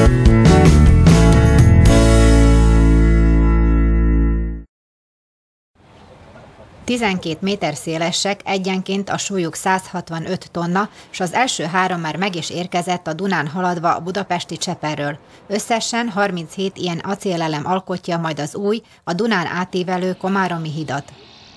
...12 méter szélesek, egyenként a súlyuk 165 tonna, és az első 3 már meg is érkezett a Dunán haladva a budapesti Cseperről. Összesen 37 ilyen acélelem alkotja majd az új, a Dunán átívelő komáromi hidat.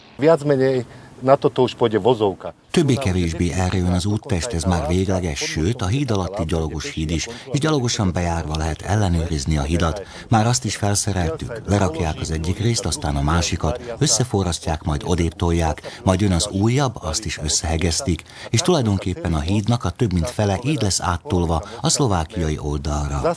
Többé-kevésbé erre jön az úttest, ez már végleges, sőt a híd alatti gyalogos híd is, és gyalogosan bejárva lehet ellenőrizni a hidat. Már azt is felszereltük, lerakják az egyik részt, aztán a másikat, összeforrasztják, majd odébb tolják, majd jön az újabb, azt is összehegesztik, és tulajdonképpen a hídnak a több mint fele így lesz áttolva a szlovákiai oldalra.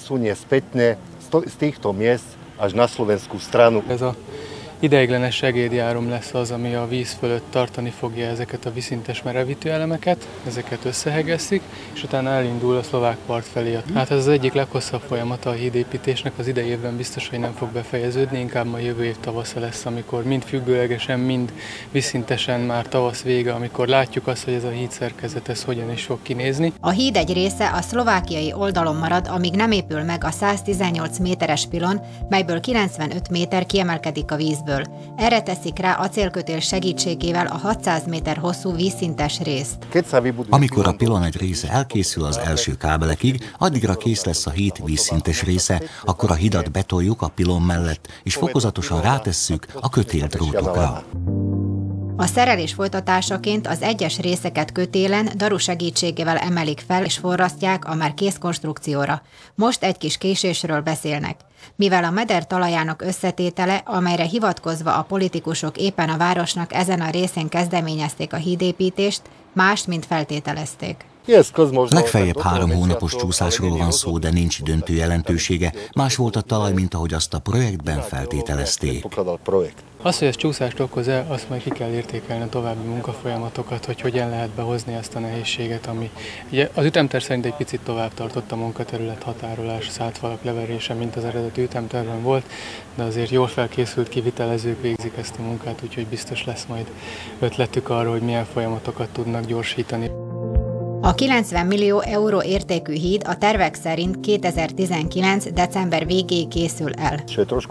Ez a ideiglenes segédjárom lesz az, ami a víz fölött tartani fogja ezeket a vízszintes merevítő elemeket, ezeket összehegesztik, és utána elindul a szlovák part felé. Hát ez az egyik leghosszabb folyamata a hídépítésnek, az idei évben biztos, hogy nem fog befejeződni, inkább majd jövő év tavasza lesz, amikor mind függőlegesen, mind vízszintesen már tavasz vége, amikor látjuk azt, hogy ez a hídszerkezet ez hogyan is fog kinézni. A híd egy része a szlovákiai oldalon marad, amíg nem épül meg a 118 méteres pilon, melyből 95 méter kiemelkedik a vízből. Erre teszik rá acélkötél segítségével a 600 méter hosszú vízszintes részt. Amikor a pilon egy része elkészül az első kábelekig, addigra kész lesz a híd vízszintes része, akkor a hidat betoljuk a pilon mellett, és fokozatosan rátesszük a kötéldrótokra. A szerelés folytatásaként az egyes részeket kötélen daru segítségével emelik fel és forrasztják a már kész konstrukcióra. Most egy kis késésről beszélnek. Mivel a meder talajának összetétele, amelyre hivatkozva a politikusok éppen a városnak ezen a részén kezdeményezték a hídépítést, mást, mint feltételezték. Legfeljebb 3 hónapos csúszásról van szó, de nincs döntő jelentősége. Más volt a talaj, mint ahogy azt a projektben feltételezték. Az, hogy ez csúszást okoz-e, azt majd ki kell értékelni a további munkafolyamatokat, hogy hogyan lehet behozni ezt a nehézséget, ami ugye az ütemterv szerint egy picit tovább tartott a munkaterület határolás, száltfalak leverése, mint az eredeti ütemtervben volt, de azért jól felkészült kivitelezők végzik ezt a munkát, úgyhogy biztos lesz majd ötletük arra, hogy milyen folyamatokat tudnak gyorsítani. A 90 millió euró értékű híd a tervek szerint 2019. december végéig készül el.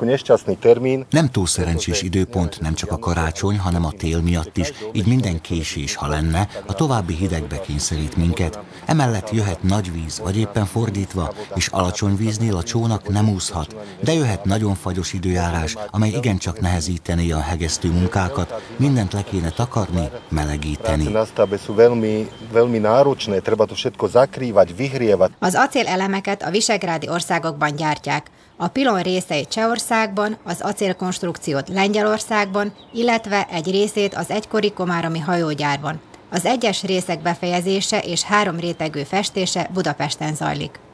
Nem túl szerencsés időpont, nem csak a karácsony, hanem a tél miatt is, így minden késés, ha lenne, a további hidegbe kényszerít minket. Emellett jöhet nagy víz, vagy éppen fordítva, és alacsony víznél a csónak nem úszhat, de jöhet nagyon fagyos időjárás, amely igencsak nehezítené a hegesztő munkákat, mindent le kéne takarni, melegíteni. Az acélelemeket a visegrádi országokban gyártják. A pilon részeit Csehországban, az acélkonstrukciót Lengyelországban, illetve egy részét az egykori komáromi hajógyárban. Az egyes részek befejezése és 3 rétegű festése Budapesten zajlik.